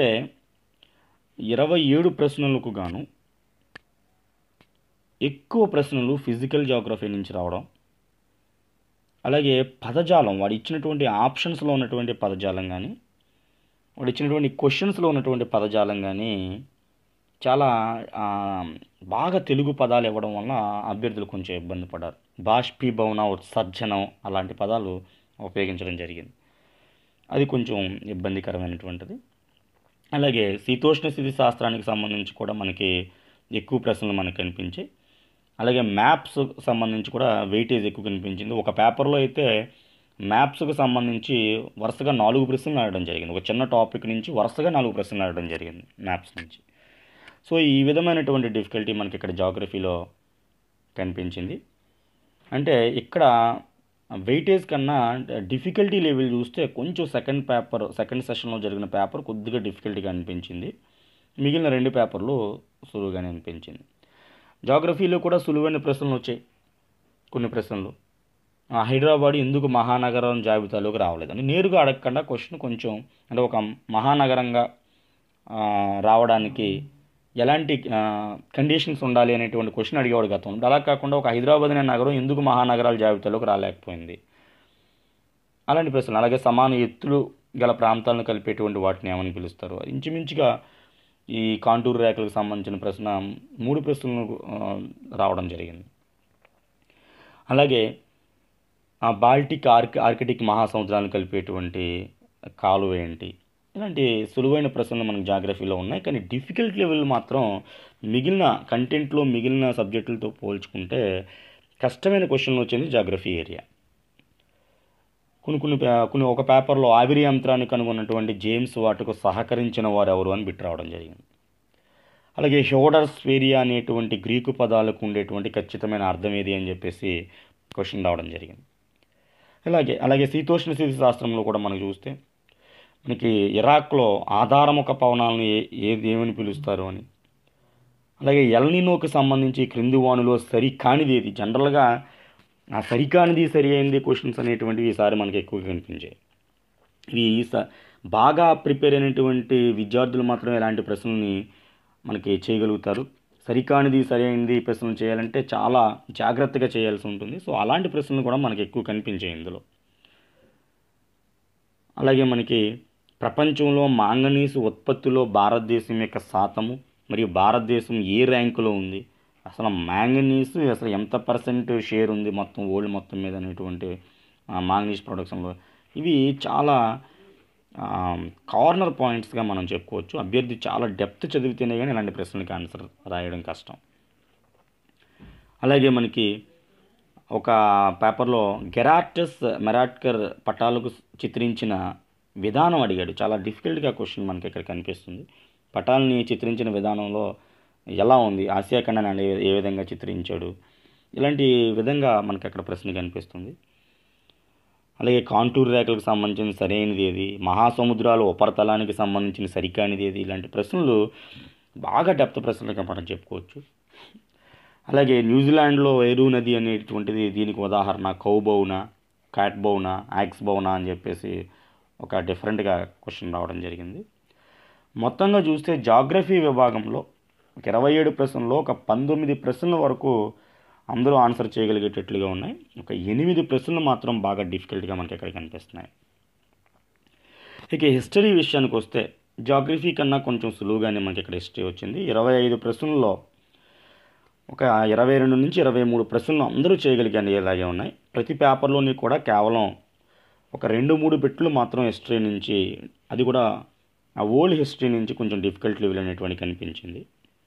[SPEAKER 1] ఇరవై ఏడు ప్రశ్నలకు గాను ఎక్కువ ప్రశ్నలు ఫిజికల్ జాగ్రఫీ నుంచి రావడం, అలాగే పదజాలం వాడు ఇచ్చినటువంటి ఆప్షన్స్లో ఉన్నటువంటి పదజాలం కానీ వాడు ఇచ్చినటువంటి క్వశ్చన్స్లో ఉన్నటువంటి పదజాలం కానీ చాలా బాగా తెలుగు పదాలు ఇవ్వడం వల్ల అభ్యర్థులు కొంచెం ఇబ్బంది పడ్డారు. బాష్పీభవన, ఉత్సర్జనం అలాంటి పదాలు ఉపయోగించడం జరిగింది. అది కొంచెం ఇబ్బందికరమైనటువంటిది. అలాగే శీతోష్ణ స్థితి శాస్త్రానికి సంబంధించి కూడా మనకి ఎక్కువ ప్రశ్నలు మనకు కనిపించాయి. అలాగే మ్యాప్స్ సంబంధించి కూడా వెయిటేజ్ ఎక్కువ కనిపించింది. ఒక పేపర్లో అయితే మ్యాప్స్కి సంబంధించి వరుసగా నాలుగు ప్రశ్నలు అడగడం జరిగింది. ఒక చిన్న టాపిక్ నుంచి వరుసగా నాలుగు ప్రశ్నలు అడగడం జరిగింది మ్యాప్స్ నుంచి. సో ఈ విధమైనటువంటి డిఫికల్టీ మనకి ఇక్కడ జాగ్రఫీలో కనిపించింది. అంటే ఇక్కడ వెయిటేజ్ కన్నా డిఫికల్టీ లెవెల్ చూస్తే కొంచెం సెకండ్ పేపర్ సెకండ్ సెషన్లో జరిగిన పేపర్ కొద్దిగా డిఫికల్టీగా అనిపించింది. మిగిలిన రెండు పేపర్లు సులువుగానే అనిపించింది. జాగ్రఫీలో కూడా సులువైన ప్రశ్నలు వచ్చాయి. కొన్ని ప్రశ్నలు హైదరాబాద్ ఎందుకు మహానగరం జాబితాలోకి రావలేదు అని నేరుగా అడగకుండా క్వశ్చన్ కొంచెం అంటే ఒక మహానగరంగా రావడానికి ఎలాంటి కండిషన్స్ ఉండాలి అనేటువంటి క్వశ్చన్ అడిగేవాడు గతం. అలా కాకుండా ఒక హైదరాబాద్ అనే నగరం ఎందుకు మహానగరాల జాబితాలోకి రాలేకపోయింది అలాంటి ప్రశ్నలు. అలాగే సమాన ఎత్తులు గల ప్రాంతాలను కలిపేటువంటి వాటిని ఏమని పిలుస్తారు. ఇంచుమించుగా ఈ కాంటూర్ రేఖలకు సంబంధించిన ప్రశ్న మూడు ప్రశ్నలు రావడం జరిగింది. అలాగే ఆ బాల్టిక్ ఆర్క్ ఆర్కిటిక్ మహాసముద్రాలను కలిపేటువంటి కాలువ ఏంటి, ఇలాంటి సులువైన ప్రశ్నలు మనకు జాగ్రఫీలో ఉన్నాయి. కానీ డిఫికల్ట్ లెవెల్ మాత్రం మిగిలిన కంటెంట్లో మిగిలిన సబ్జెక్టులతో పోల్చుకుంటే కష్టమైన క్వశ్చన్లు వచ్చింది జాగ్రఫీ ఏరియా. కొన్ని కొన్ని కొన్ని ఒక పేపర్లో ఆవిరి యంత్రాన్ని కనుగొన్నటువంటి జేమ్స్ వాట్కు సహకరించిన వారు ఎవరు అని బిట్ రావడం జరిగింది. అలాగే హ్యోడర్స్ వేరియా అనేటువంటి గ్రీకు పదాలకు ఉండేటువంటి ఖచ్చితమైన అర్థం ఏది అని చెప్పేసి క్వశ్చన్ రావడం జరిగింది. అలాగే అలాగే శీతోష్ణ స్థితి శాస్త్రంలో కూడా మనం చూస్తే మనకి ఇరాక్లో ఆధారముఖ పవనాలను ఏ ఏది ఏమని పిలుస్తారు అని, అలాగే ఎల్నినోకి సంబంధించి క్రింది వానులో సరికానిది ఏది, జనరల్గా ఆ సరికానిది సరి అయింది క్వశ్చన్స్ అనేటువంటివి ఈసారి మనకి ఎక్కువగా కనిపించాయి. ఇవి బాగా ప్రిపేర్ అయినటువంటి విద్యార్థులు మాత్రమే ఇలాంటి ప్రశ్నల్ని మనకి చేయగలుగుతారు. సరికానిది సరి అయింది ప్రశ్నలు చేయాలంటే చాలా జాగ్రత్తగా చేయాల్సి ఉంటుంది. సో అలాంటి ప్రశ్నలు కూడా మనకి ఎక్కువ కనిపించాయి ఇందులో. అలాగే మనకి ప్రపంచంలో మాంగనీసు ఉత్పత్తిలో భారతదేశం యొక్క శాతము మరియు భారతదేశం ఏ ర్యాంకులో ఉంది, అసలు మ్యాంగనీస్ అసలు ఎంత పర్సెంట్ షేర్ ఉంది మొత్తం వరల్డ్ మొత్తం మీద అనేటువంటి మాంగనీస్ ప్రొడక్షన్లో, ఇవి చాలా కార్నర్ పాయింట్స్గా మనం చెప్పుకోవచ్చు. అభ్యర్థి చాలా డెప్త్ చదివితేనే కానీ ఇలాంటి ప్రశ్నలకి ఆన్సర్ రాయడం కష్టం. అలాగే మనకి ఒక పేపర్లో గెరాటస్ మెరాట్కర్ పటాలకు చిత్రించిన విధానం అడిగాడు. చాలా డిఫికల్ట్గా క్వశ్చన్ మనకి ఇక్కడ కనిపిస్తుంది. పటాలని చిత్రించిన విధానంలో ఎలా ఉంది, ఆసియా ఖండాన్ని ఏ విధంగా చిత్రించాడు, ఇలాంటి విధంగా మనకి అక్కడ ప్రశ్న కనిపిస్తుంది. అలాగే కాంటూర్ రేఖలకు సంబంధించిన సరైనది ఏది, మహాసముద్రాలు ఉపరితలానికి సంబంధించిన సరికానిది ఏది, ఇలాంటి ప్రశ్నలు బాగా డెప్త్ ప్రశ్నలుగా మనం చెప్పుకోవచ్చు. అలాగే న్యూజిలాండ్లో వైరు నది అనేటువంటిది దీనికి ఉదాహరణ. కౌబౌనా, క్యాట్బౌనా, యాక్స్బౌనా అని చెప్పేసి ఒక డిఫరెంట్గా క్వశ్చన్ రావడం జరిగింది. మొత్తంగా చూస్తే జాగ్రఫీ విభాగంలో ఒక ఇరవై ఏడు ప్రశ్నల్లో ఒక పంతొమ్మిది ప్రశ్నల వరకు అందరూ ఆన్సర్ చేయగలిగేటట్లుగా ఉన్నాయి. ఒక ఎనిమిది ప్రశ్నలు మాత్రం బాగా డిఫికల్ట్గా మనకి ఇక్కడ కనిపిస్తున్నాయి. ఇక హిస్టరీ విషయానికి వస్తే జాగ్రఫీ కన్నా కొంచెం సులువుగానే మనకి ఇక్కడ హిస్టరీ వచ్చింది. ఇరవై ఐదు ప్రశ్నల్లో ఒక ఇరవై రెండు నుంచి ఇరవై మూడు ప్రశ్నలు అందరూ చేయగలిగానే ఇలాగే ఉన్నాయి. ప్రతి పేపర్లోని కూడా కేవలం ఒక రెండు మూడు బిట్లు మాత్రం హిస్టరీ నుంచి, అది కూడా ఆ ఓల్డ్ హిస్టరీ నుంచి కొంచెం డిఫికల్ట్ లెవెల్ అనేటువంటి కనిపించింది.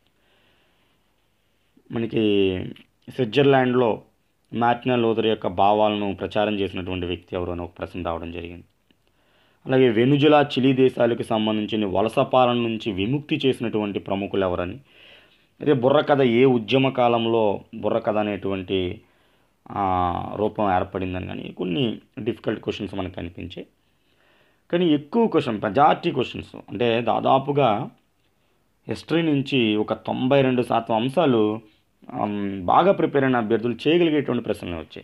[SPEAKER 1] మనకి స్విట్జర్లాండ్లో మార్టిన్ లూథర్ యొక్క భావాలను ప్రచారం చేసినటువంటి వ్యక్తి ఎవరు అని ఒక ప్రశ్న రావడం జరిగింది. అలాగే వెనుజులా, చిలీ దేశాలకు సంబంధించిన వలస పాలన నుంచి విముక్తి చేసినటువంటి ప్రముఖులు ఎవరని, అదే బుర్రకథ ఏ ఉద్యమ కాలంలో బుర్రకథ అనేటువంటి రూపం ఏర్పడిందని, కానీ కొన్ని డిఫికల్ట్ క్వశ్చన్స్ మనకు కనిపించాయి. కానీ ఎక్కువ క్వశ్చన్ మెజారిటీ క్వశ్చన్స్ అంటే దాదాపుగా హిస్టరీ నుంచి ఒక తొంభై రెండు శాతం అంశాలు బాగా ప్రిపేర్ అయిన అభ్యర్థులు చేయగలిగేటువంటి ప్రశ్నలు వచ్చాయి.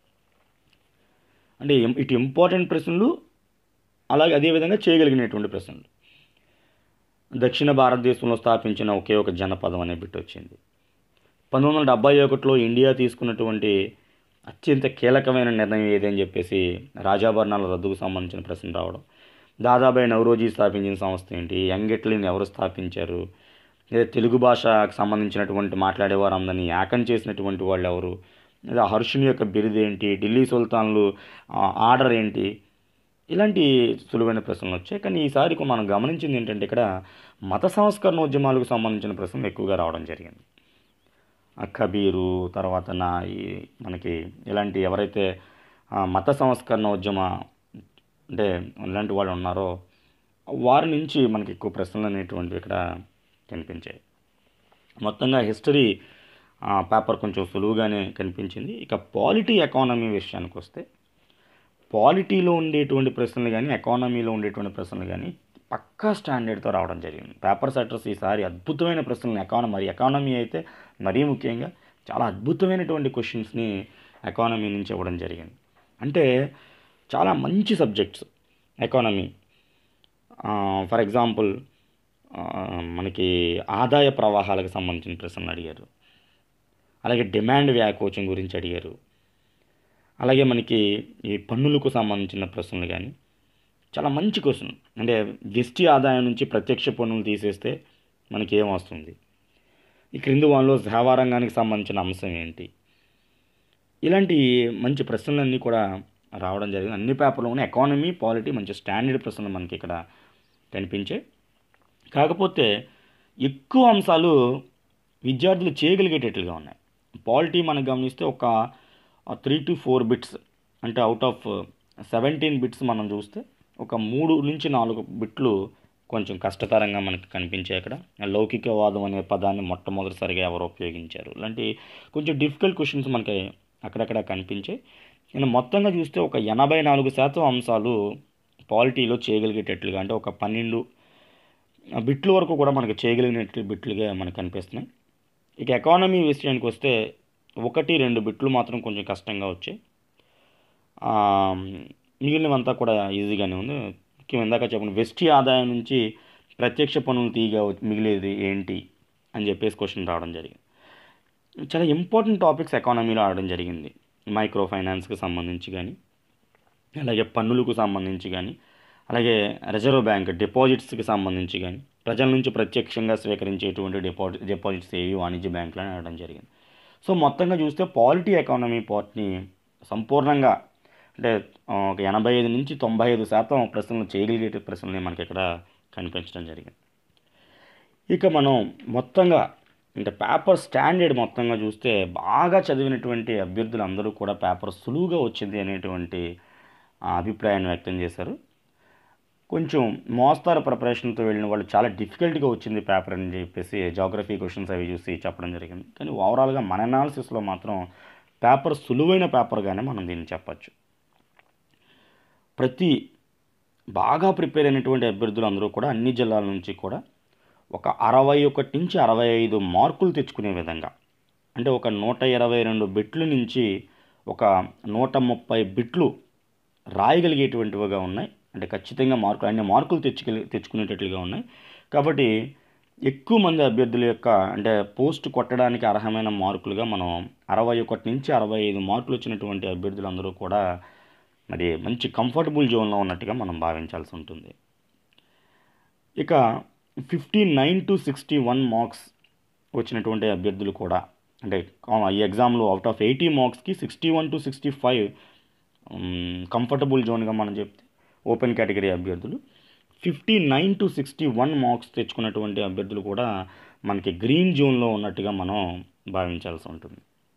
[SPEAKER 1] అంటే ఇటు ఇంపార్టెంట్ ప్రశ్నలు, అలాగే అదేవిధంగా చేయగలిగినటువంటి ప్రశ్నలు. దక్షిణ భారతదేశంలో స్థాపించిన ఒకే ఒక జనపదం అనే బిట్ వచ్చింది. పంతొమ్మిది వందల డెబ్బై ఒకటిలో ఇండియా తీసుకున్నటువంటి అత్యంత కీలకమైన నిర్ణయం ఏదని చెప్పేసి రాజాభరణాల రద్దుకు సంబంధించిన ప్రశ్న రావడం. దాదాబాయి నవరోజీ స్థాపించిన సంస్థ ఏంటి, యంగెట్లీని ఎవరు స్థాపించారు, లేదా తెలుగు భాషకు సంబంధించినటువంటి మాట్లాడేవారు అందరినీ ఏకం చేసినటువంటి వాళ్ళు ఎవరు, లేదా హర్షుని యొక్క బిరుదు ఏంటి, ఢిల్లీ సుల్తాన్లు ఆర్డర్ ఏంటి, ఇలాంటి సులువైన ప్రశ్నలు వచ్చాయి. కానీ ఈసారి మనం గమనించింది ఏంటంటే ఇక్కడ మత సంస్కరణోద్యమాలకు సంబంధించిన ప్రశ్నలు ఎక్కువగా రావడం జరిగింది. కబీరు తర్వాత నా ఈ మనకి ఇలాంటి ఎవరైతే మత సంస్కరణ ఉద్యమ అంటే ఇలాంటి వాళ్ళు ఉన్నారో వారి నుంచి మనకి ఎక్కువ ప్రశ్నలు అనేటువంటివి ఇక్కడ కనిపించాయి. మొత్తంగా హిస్టరీ పేపర్ కొంచెం సులువుగానే కనిపించింది. ఇక పాలిటీ ఎకానమీ విషయానికి వస్తే పాలిటీలో ఉండేటువంటి ప్రశ్నలు కానీ ఎకానమీలో ఉండేటువంటి ప్రశ్నలు కానీ పక్కా స్టాండర్డ్తో రావడం జరిగింది. పేపర్ సెట్టర్స్ ఈసారి అద్భుతమైన ప్రశ్నలు ఎకానమీ మరి ఎకానమీ అయితే మరీ ముఖ్యంగా చాలా అద్భుతమైనటువంటి క్వశ్చన్స్ని ఎకానమీ నుంచి ఇవ్వడం జరిగింది. అంటే చాలా మంచి సబ్జెక్ట్స్ ఎకానమీ. ఫర్ ఎగ్జాంపుల్ మనకి ఆదాయ ప్రవాహాలకు సంబంధించిన ప్రశ్నలు అడిగారు, అలాగే డిమాండ్ వ్యాకోచం గురించి అడిగారు, అలాగే మనకి ఈ పన్నులకు సంబంధించిన ప్రశ్నలు కానీ చాలా మంచి క్వశ్చన్. అంటే వ్యష్టి ఆదాయం నుంచి ప్రత్యక్ష పన్నులు తీసేస్తే మనకి ఏమొస్తుంది, ఈ క్రింది వానిలో సేవా రంగానికి సంబంధించిన అంశం ఏంటి, ఇలాంటి మంచి ప్రశ్నలన్నీ కూడా రావడం జరిగింది. అన్ని పేపర్లోనే ఎకానమీ, పాలిటీ మంచి స్టాండర్డ్ ప్రశ్నలు మనకి ఇక్కడ కనిపించాయి. కాకపోతే ఎక్కువ అంశాలు విద్యార్థులు చేయగలిగేటట్లుగా ఉన్నాయి. పాలిటీ మనం గమనిస్తే ఒక త్రీ టు ఫోర్ బిట్స్, అంటే అవుట్ ఆఫ్ సెవెంటీన్ బిట్స్ మనం చూస్తే ఒక మూడు నుంచి నాలుగు బిట్లు కొంచెం కష్టతరంగా మనకి కనిపించాయి. అక్కడ లౌకికవాదం అనే పదాన్ని మొట్టమొదటిసారిగా ఎవరు ఉపయోగించారు, ఇలాంటి కొంచెం డిఫికల్ట్ క్వశ్చన్స్ మనకి అక్కడక్కడ కనిపించాయి. నేను మొత్తంగా చూస్తే ఒక ఎనభై నాలుగు శాతం అంశాలు పాలిటీలో చేయగలిగేటట్లుగా, అంటే ఒక పన్నెండు బిట్ల వరకు కూడా మనకి చేయగలిగినట్లు బిట్లుగా మనకు కనిపిస్తున్నాయి. ఇక ఎకానమీ విషయానికి వస్తే ఒకటి రెండు బిట్లు మాత్రం కొంచెం కష్టంగా వచ్చాయి. మిగిలినవంతా కూడా ఈజీగానే ఉంది. ముఖ్యంగా ఇందాక చెప్పిన వెస్టీ ఆదాయం నుంచి ప్రత్యక్ష పన్నులు తీయగా మిగిలేది ఏంటి అని చెప్పేసి క్వశ్చన్ రావడం జరిగింది. చాలా ఇంపార్టెంట్ టాపిక్స్ ఎకానమీలో ఆడడం జరిగింది. మైక్రో ఫైనాన్స్కి సంబంధించి కానీ, అలాగే పన్నులకు సంబంధించి కానీ, అలాగే రిజర్వ్ బ్యాంక్ డిపాజిట్స్కి సంబంధించి కానీ, ప్రజల నుంచి ప్రత్యక్షంగా స్వీకరించేటువంటి డిపాజిట్ డిపాజిట్స్ ఏవి వాణిజ్య బ్యాంకులు అని ఆడడం జరిగింది. సో మొత్తంగా చూస్తే పాలిటీ ఎకానమీ పార్ట్ని సంపూర్ణంగా, అంటే ఒక ఎనభై ఐదు నుంచి తొంభై ఐదు శాతం ప్రశ్నలు చేయగలిగే ప్రశ్నలు మనకి ఇక్కడ కనిపించడం జరిగింది. ఇక మనం మొత్తంగా అంటే పేపర్ స్టాండర్డ్ మొత్తంగా చూస్తే బాగా చదివినటువంటి అభ్యర్థులు అందరూ కూడా పేపర్ సులువుగా వచ్చింది అనేటువంటి అభిప్రాయాన్ని వ్యక్తం చేశారు. కొంచెం మోస్తారు ప్రిపరేషన్తో వెళ్ళిన వాళ్ళు చాలా డిఫికల్ట్గా వచ్చింది పేపర్ అని చెప్పేసి జాగ్రఫీ క్వశ్చన్స్ అవి చూసి చెప్పడం జరిగింది. కానీ ఓవరాల్గా మన అనాలిసిస్లో మాత్రం పేపర్ సులువైన పేపర్గానే మనం దీన్ని చెప్పచ్చు. ప్రతి బాగా ప్రిపేర్ అయినటువంటి అభ్యర్థులు అందరూ కూడా అన్ని జిల్లాల నుంచి కూడా ఒక అరవై ఒకటి నుంచి అరవై ఐదు మార్కులు తెచ్చుకునే విధంగా, అంటే ఒక నూట ఇరవై రెండు బిట్లు నుంచి ఒక నూట ముప్పై బిట్లు రాయగలిగేటువంటివిగా ఉన్నాయి. అంటే ఖచ్చితంగా మార్కులు అన్ని మార్కులు తెచ్చుకెళ్ళి తెచ్చుకునేటట్లుగా ఉన్నాయి. కాబట్టి ఎక్కువ మంది అభ్యర్థుల యొక్క అంటే పోస్ట్ కొట్టడానికి అర్హమైన మార్కులుగా మనం అరవై ఒకటి నుంచి అరవై ఐదు మార్కులు వచ్చినటువంటి అభ్యర్థులందరూ కూడా మరి మంచి కంఫర్టబుల్ జోన్లో ఉన్నట్టుగా మనం భావించాల్సి ఉంటుంది. ఇక fifty nine to sixty one marks వచ్చినటువంటి అభ్యర్థులు కూడా, అంటే ఈ ఎగ్జామ్లో అవుట్ ఆఫ్ ఎయిటీ మార్క్స్కి sixty one to sixty five comfortable జోన్గా మనం చెప్తే ఓపెన్ కేటగిరీ అభ్యర్థులు, fifty nine to sixty one marks తెచ్చుకున్నటువంటి అభ్యర్థులు కూడా మనకి గ్రీన్ జోన్లో ఉన్నట్టుగా మనం భావించాల్సి ఉంటుంది.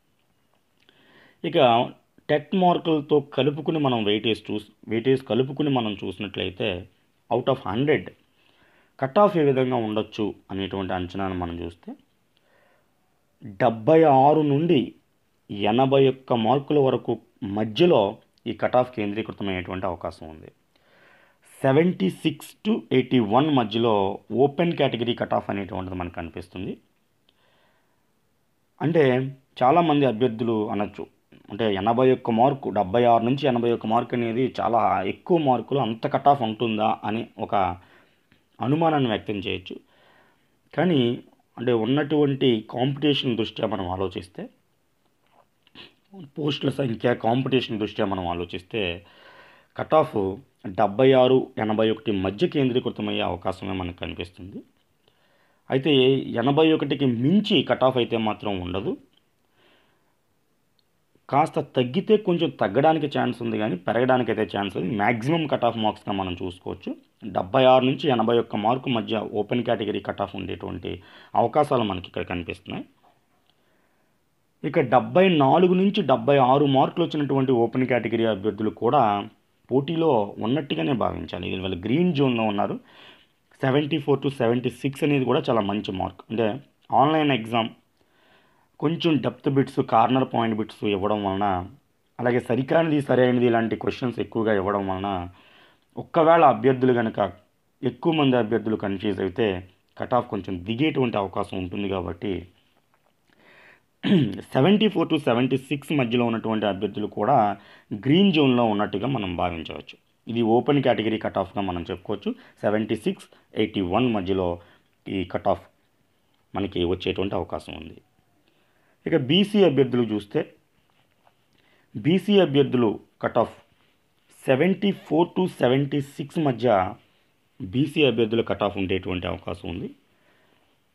[SPEAKER 1] ఇక టెట్ మార్కులతో కలుపుకుని మనం వెయిటేజ్ చూసి వెయిటేజ్ కలుపుకుని మనం చూసినట్లయితే out of hundred cut off ఏ విధంగా ఉండొచ్చు అనేటువంటి అంచనాను మనం చూస్తే డెబ్బై ఆరు నుండి ఎనభై ఒక్క మార్కుల వరకు మధ్యలో ఈ కట్ ఆఫ్ కేంద్రీకృతమయ్యేటువంటి అవకాశం ఉంది. Seventy six to eighty one మధ్యలో ఓపెన్ కేటగిరీ కట్ ఆఫ్ అనేటువంటిది మనకు కనిపిస్తుంది. అంటే చాలామంది అభ్యర్థులు అనొచ్చు, అంటే ఎనభై ఒక్క మార్కు డెబ్బై ఆరు నుంచి ఎనభై ఒక్క మార్కు అనేది చాలా ఎక్కువ మార్కులు, అంత కట్ ఆఫ్ ఉంటుందా అని ఒక అనుమానాన్ని వ్యక్తం చేయొచ్చు. కానీ అంటే ఉన్నటువంటి కాంపిటీషన్ దృష్ట్యా మనం ఆలోచిస్తే, పోస్టుల సంఖ్య కాంపిటీషన్ దృష్ట్యా మనం ఆలోచిస్తే కట్ ఆఫ్ డెబ్బై ఆరు ఎనభై ఒకటి మధ్య కేంద్రీకృతమయ్యే అవకాశమే మనకు కనిపిస్తుంది. అయితే ఎనభై ఒకటికి మించి కట్ ఆఫ్ అయితే మాత్రం ఉండదు. కాస్త తగ్గితే కొంచెం తగ్గడానికి ఛాన్స్ ఉంది, కానీ పెరగడానికి అయితే ఛాన్స్ ఉంది. మ్యాక్సిమం కట్ ఆఫ్ మార్క్స్గా మనం చూసుకోవచ్చు. డెబ్బై ఆరు నుంచి ఎనభై ఒక్క మార్కు మధ్య ఓపెన్ కేటగిరీ కట్ ఆఫ్ ఉండేటువంటి అవకాశాలు మనకి ఇక్కడ కనిపిస్తున్నాయి. ఇక డెబ్బై నాలుగు నుంచి డెబ్బై ఆరు మార్కులు వచ్చినటువంటి ఓపెన్ కేటగిరీ అభ్యర్థులు కూడా పోటీలో ఉన్నట్టుగానే భావించాలి. ఇది వాళ్ళు గ్రీన్ జోన్లో ఉన్నారు. Seventy four to seventy six అనేది కూడా చాలా మంచి మార్క్. అంటే ఆన్లైన్ ఎగ్జామ్ కొంచెం depth bits, corner point bits ఇవ్వడం వలన, అలాగే సరికానిది సరైనది ఇలాంటి క్వశ్చన్స్ ఎక్కువగా ఇవ్వడం వలన ఒక్కవేళ అభ్యర్థులు కనుక ఎక్కువ మంది అభ్యర్థులు కన్ఫ్యూజ్ అయితే కట్ ఆఫ్ కొంచెం దిగేటువంటి అవకాశం ఉంటుంది. కాబట్టి seventy four to seventy six మధ్యలో ఉన్నటువంటి అభ్యర్థులు కూడా గ్రీన్ జోన్లో ఉన్నట్టుగా మనం భావించవచ్చు. ఇది ఓపెన్ కేటగిరీ కట్ ఆఫ్గా మనం చెప్పుకోవచ్చు. సెవెంటీ సిక్స్ ఎయిటీ వన్ మధ్యలో ఈ కట్ ఆఫ్ మనకి వచ్చేటువంటి అవకాశం ఉంది. ఇక బీసీ అభ్యర్థులు చూస్తే బీసీ అభ్యర్థులు cut off seventy four to seventy six మధ్య బీసీ అభ్యర్థుల కట్ ఆఫ్ ఉండేటువంటి అవకాశం ఉంది.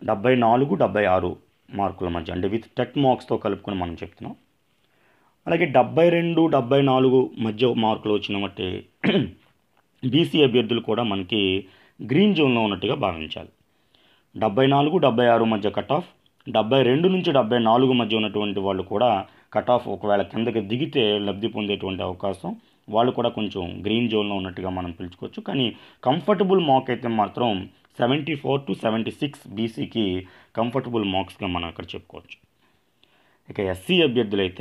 [SPEAKER 1] డెబ్బై నాలుగు డెబ్బై ఆరు మార్కుల మధ్య, అంటే విత్ టెట్ మార్క్స్తో కలుపుకొని మనం చెప్తున్నాం. అలాగే డెబ్బై రెండు డెబ్బై నాలుగు మధ్య మార్కులు వచ్చిన బట్టి బీసీ అభ్యర్థులు కూడా మనకి గ్రీన్ జోన్లో ఉన్నట్టుగా భావించాలి. డెబ్బై నాలుగు డెబ్బై ఆరు మధ్య కట్ ఆఫ్, డెబ్బై రెండు నుంచి డెబ్బై నాలుగు మధ్య ఉన్నటువంటి వాళ్ళు కూడా కట్ ఆఫ్ ఒకవేళ కిందకి దిగితే లబ్ధి పొందేటువంటి అవకాశం, వాళ్ళు కూడా కొంచెం గ్రీన్ జోన్లో ఉన్నట్టుగా మనం పిలుచుకోవచ్చు. కానీ కంఫర్టబుల్ మార్క్ అయితే మాత్రం seventy four to seventy six బీసీకి కంఫర్టబుల్ మార్క్స్గా మనం ఇక్కడ చెప్పుకోవచ్చు. ఇక ఎస్సీ అభ్యర్థులు అయితే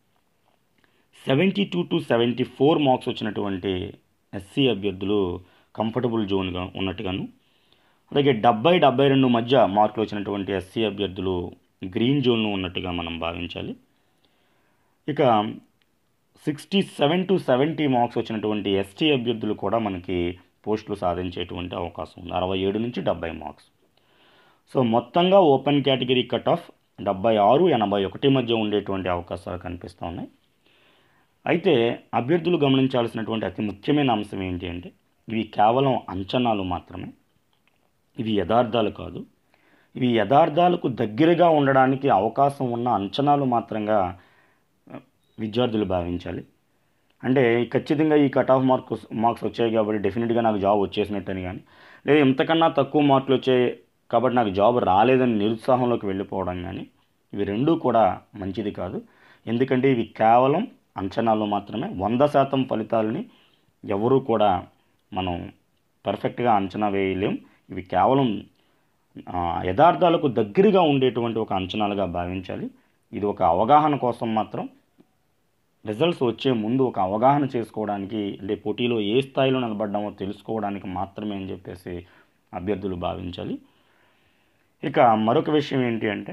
[SPEAKER 1] seventy two to seventy four marks వచ్చినటువంటి ఎస్సీ అభ్యర్థులు కంఫర్టబుల్ జోన్గా ఉన్నట్టుగాను, అలాగే డెబ్బై డెబ్బై రెండు మధ్య మార్కులు వచ్చినటువంటి ఎస్సీ అభ్యర్థులు గ్రీన్ జోన్లో ఉన్నట్టుగా మనం భావించాలి. ఇక sixty seven to seventy marks వచ్చినటువంటి ఎస్టీ అభ్యర్థులు కూడా మనకి పోస్టులు సాధించేటువంటి అవకాశం ఉంది, అరవై ఏడు నుంచి డెబ్బై మార్క్స్. సో మొత్తంగా ఓపెన్ కేటగిరీ కట్ ఆఫ్ డెబ్బై ఆరు ఎనభై ఒకటి మధ్య ఉండేటువంటి అవకాశాలు కనిపిస్తూ ఉన్నాయి. అయితే అభ్యర్థులు గమనించాల్సినటువంటి అతి ముఖ్యమైన అంశం ఏంటి అంటే, ఇవి కేవలం అంచనాలు మాత్రమే, ఇవి యథార్థాలు కాదు. ఇవి యథార్థాలకు దగ్గరగా ఉండడానికి అవకాశం ఉన్న అంచనాలు మాత్రంగా విద్యార్థులు భావించాలి. అంటే ఖచ్చితంగా ఈ కట్ ఆఫ్ మార్క్స్ మార్క్స్ వచ్చాయి కాబట్టి డెఫినెట్గా నాకు జాబ్ వచ్చేసినట్టని కానీ, లేదా ఇంతకన్నా తక్కువ మార్కులు వచ్చాయి కాబట్టి నాకు జాబ్ రాలేదని నిరుత్సాహంలోకి వెళ్ళిపోవడం కానీ, ఇవి రెండూ కూడా మంచిది కాదు. ఎందుకంటే ఇవి కేవలం అంచనాలు మాత్రమే. వంద శాతం ఫలితాలని ఎవరూ కూడా మనం పర్ఫెక్ట్గా అంచనా వేయలేం. ఇవి కేవలం యథార్థాలకు దగ్గరగా ఉండేటువంటి ఒక అంచనాలుగా భావించాలి. ఇది ఒక అవగాహన కోసం మాత్రం, రిజల్ట్స్ వచ్చే ముందు ఒక అవగాహన చేసుకోవడానికి, అంటే పోటీలో ఏ స్థాయిలో నిలబడ్డామో తెలుసుకోవడానికి మాత్రమే అని చెప్పేసి అభ్యర్థులు భావించాలి. ఇక మరొక విషయం ఏంటి అంటే,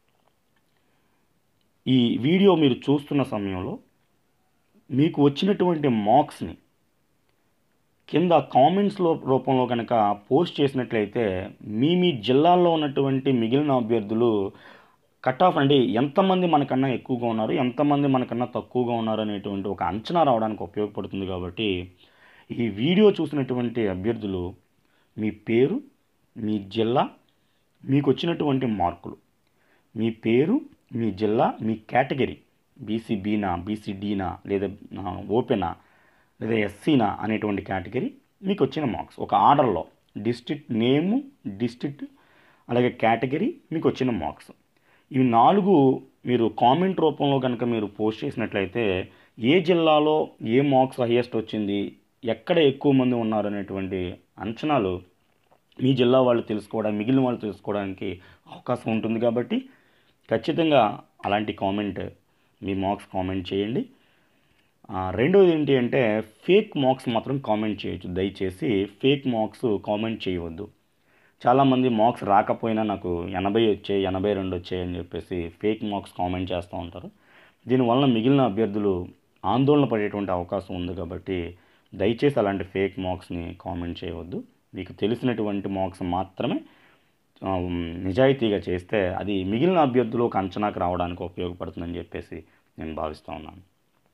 [SPEAKER 1] ఈ వీడియో మీరు చూస్తున్న సమయంలో మీకు వచ్చినటువంటి మార్క్స్ని కింద కామెంట్స్లో రూపంలో కనుక పోస్ట్ చేసినట్లయితే మీ మీ జిల్లాల్లో ఉన్నటువంటి మిగిలిన అభ్యర్థులు కట్ ఆఫ్ అంటే ఎంతమంది మనకన్నా ఎక్కువగా ఉన్నారు, ఎంతమంది మనకన్నా తక్కువగా ఉన్నారు అనేటువంటి ఒక అంచనా రావడానికి ఉపయోగపడుతుంది. కాబట్టి ఈ వీడియో చూసినటువంటి అభ్యర్థులు మీ పేరు, మీ జిల్లా, మీకు వచ్చినటువంటి మార్కులు, మీ పేరు, మీ జిల్లా, మీ కేటగిరీ, బీసీ బీనా, బీసీ డీనా, లేదా ఓపెనా, లేదా ఎస్సీనా అనేటువంటి కేటగిరీ, మీకు వచ్చిన మార్క్స్ ఒక ఆర్డర్లో డిస్ట్రిక్ట్ నేము, డిస్ట్రిక్ట్, అలాగే కేటగిరీ, మీకు వచ్చిన మార్క్స్, ఇవి నాలుగు మీరు కామెంట్ రూపంలో కనుక మీరు పోస్ట్ చేసినట్లయితే ఏ జిల్లాలో ఏ మార్క్స్ హైయెస్ట్ వచ్చింది, ఎక్కడ ఎక్కువ మంది ఉన్నారు అనేటువంటి అంచనాలు మీ జిల్లా వాళ్ళు తెలుసుకోవడానికి, మిగిలిన వాళ్ళు తెలుసుకోవడానికి అవకాశం ఉంటుంది. కాబట్టి ఖచ్చితంగా అలాంటి కామెంట్, మీ మార్క్స్ కామెంట్ చేయండి. రెండోది ఏంటి అంటే, ఫేక్ మార్క్స్ మాత్రం కామెంట్ చేయొచ్చు. దయచేసి ఫేక్ మార్క్స్ కామెంట్ చేయవద్దు. చాలామంది మార్క్స్ రాకపోయినా నాకు ఎనభై వచ్చాయి, ఎనభై రెండు వచ్చాయి అని చెప్పేసి ఫేక్ మార్క్స్ కామెంట్ చేస్తూ ఉంటారు. దీనివల్ల మిగిలిన అభ్యర్థులు ఆందోళన పడేటువంటి అవకాశం ఉంది. కాబట్టి దయచేసి అలాంటి ఫేక్ మార్క్స్ని కామెంట్ చేయవద్దు. మీకు తెలిసినటువంటి మార్క్స్ మాత్రమే నిజాయితీగా చేస్తే అది మిగిలిన అభ్యర్థులు ఒక అంచనాకు రావడానికి ఉపయోగపడుతుందని చెప్పేసి నేను భావిస్తూ ఉన్నాను.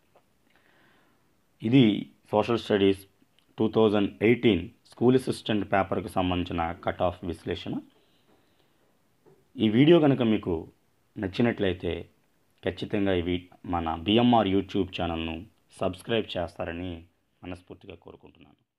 [SPEAKER 1] ఇది social studies two thousand eighteen school assistant పేపర్కి సంబంధించిన కట్ ఆఫ్ విశ్లేషణ. ఈ వీడియో కనుక మీకు నచ్చినట్లయితే ఖచ్చితంగా ఇవి మన బిఎంఆర్ యూట్యూబ్ ఛానల్ను సబ్స్క్రైబ్ చేస్తారని మనస్ఫూర్తిగా కోరుకుంటున్నాను.